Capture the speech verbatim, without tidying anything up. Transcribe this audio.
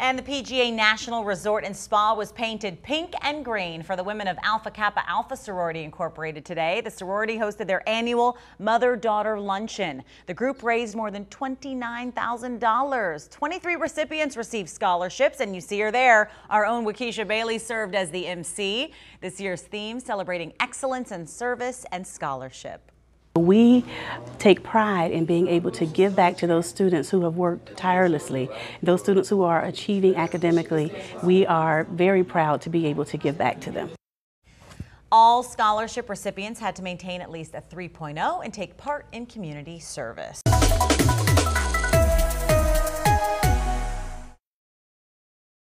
And the P G A National Resort and Spa was painted pink and green for the women of Alpha Kappa Alpha Sorority Incorporated today. The sorority hosted their annual Mother-Daughter Luncheon. The group raised more than twenty-nine thousand dollars. twenty-three recipients received scholarships, and you see her there. Our own Waukesha Bailey served as the M C. This year's theme celebrating excellence in service and scholarship. We take pride in being able to give back to those students who have worked tirelessly, those students who are achieving academically. We are very proud to be able to give back to them. All scholarship recipients had to maintain at least a three point oh and take part in community service.